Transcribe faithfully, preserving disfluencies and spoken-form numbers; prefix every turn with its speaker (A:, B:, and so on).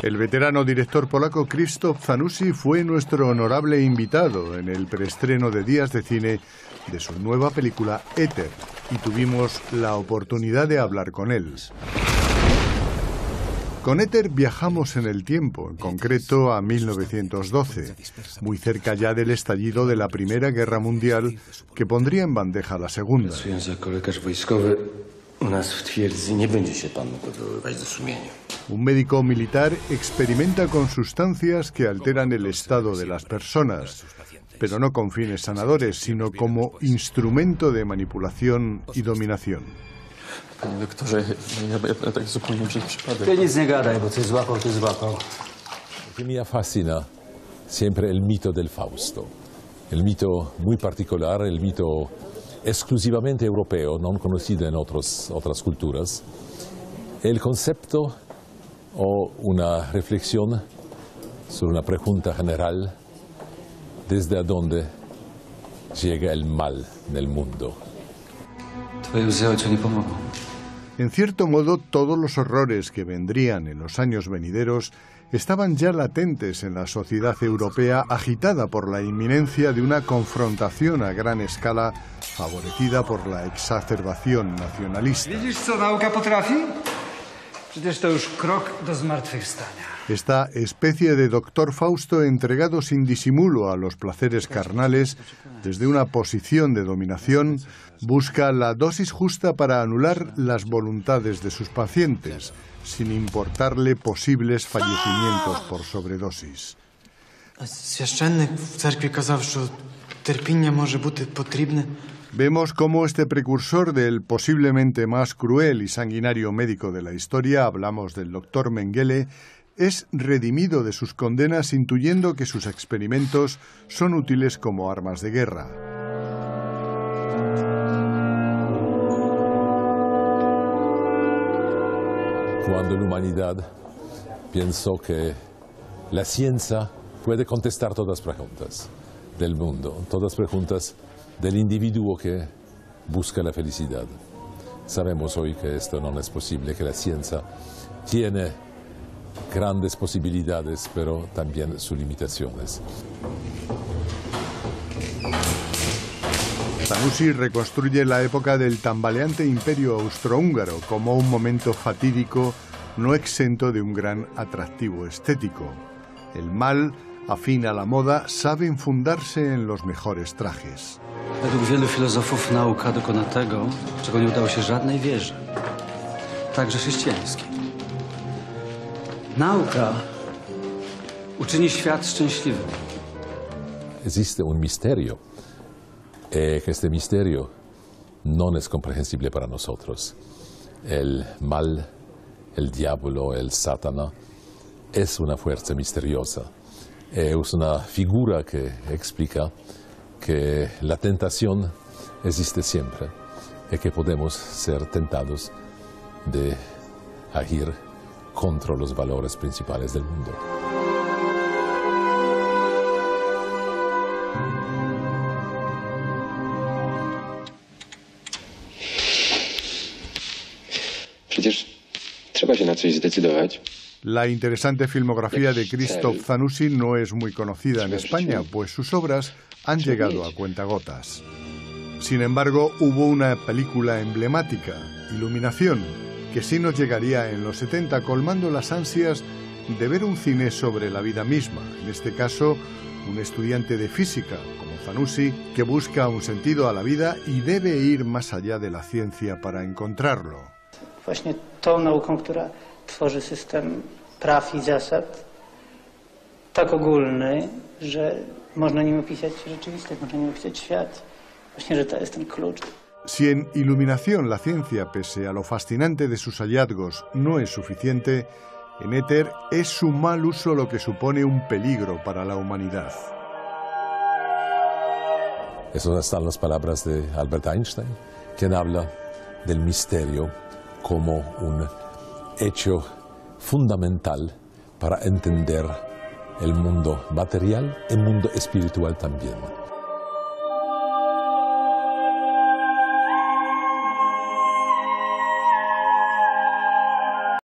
A: El veterano director polaco Krzysztof Zanussi fue nuestro honorable invitado en el preestreno de Días de Cine de su nueva película Éter, y tuvimos la oportunidad de hablar con él. Con Éter viajamos en el tiempo, en concreto a mil novecientos doce, muy cerca ya del estallido de la Primera Guerra Mundial, que pondría en bandeja la Segunda. Un médico militar experimenta con sustancias que alteran el estado de las personas, pero no con fines sanadores, sino como instrumento de manipulación y dominación.
B: Panie doktorze, ja, ja tak zupełnie przez przypadek.
C: Ty nic nie gadaj, bo coś złapał, ty złapał.
D: Me fascina siempre el mito del Fausto. El mito muy particular, el mito exclusivamente europeo, no conocido en otros, otras culturas. El concepto o una reflexión sobre una pregunta general, desde a dónde llega el mal en el mundo.
C: Twoje łzy ojcu nie pomogą.
A: En cierto modo, todos los horrores que vendrían en los años venideros estaban ya latentes en la sociedad europea, agitada por la inminencia de una confrontación a gran escala, favorecida por la exacerbación nacionalista.
E: ¿Widzisz, co nauka potrafi? Przecież to już krok do zmartwychwstania.
A: Esta especie de doctor Fausto, entregado sin disimulo a los placeres carnales, desde una posición de dominación, busca la dosis justa para anular las voluntades de sus pacientes, sin importarle posibles fallecimientos por sobredosis.
F: Священник в церкві казав, що терпіння може бути потрібне.
A: Vemos cómo este precursor del posiblemente más cruel y sanguinario médico de la historia, hablamos del doctor Mengele, es redimido de sus condenas intuyendo que sus experimentos son útiles como armas de guerra.
D: Cuando la humanidad pensó que la ciencia puede contestar todas las preguntas del mundo, todas las preguntas del individuo que busca la felicidad. Sabemos hoy que esto no es posible, que la ciencia tiene grandes posibilidades, pero también sus limitaciones.
A: Zanussi reconstruye la época del tambaleante imperio austrohúngaro como un momento fatídico no exento de un gran atractivo estético. El mal, afín a la moda, sabe infundarse en los mejores trajes.
C: Według wielu filozofów nauka dokona tego, czego nie udało się żadnej wierze, także chrześcijańskiej. Nauka uczyni świat szczęśliwym.
D: Existe un misterio, eh, que este misterio no es comprensible para nosotros. El mal, el diablo, el Satana, es una fuerza misteriosa. Es una figura que explica que la tentación existe siempre y que podemos ser tentados de agir contra los valores principales del mundo.
B: Przecież trzeba się na coś zdecydować.
A: La interesante filmografía de Krzysztof Zanussi no es muy conocida en España, pues sus obras han llegado a cuentagotas. Sin embargo, hubo una película emblemática, Iluminación, que sí nos llegaría en los setenta, colmando las ansias de ver un cine sobre la vida misma, en este caso, un estudiante de física, como Zanussi, que busca un sentido a la vida y debe ir más allá de la ciencia para encontrarlo.
G: Właśnie tą nauką, która tworzy system praw i zasad tak ogólny, że można nim opisać rzeczywistość, można nim opisać świat. Właśnie, że to jest ten klucz.
A: Si en Iluminación la ciencia, pese a lo fascinante de sus hallazgos, no es suficiente, en Éter es su mal uso lo que supone un peligro para la humanidad.
D: Esas están las palabras de Albert Einstein, quien habla del misterio como un hecho fundamental para entender el mundo material y el mundo espiritual también.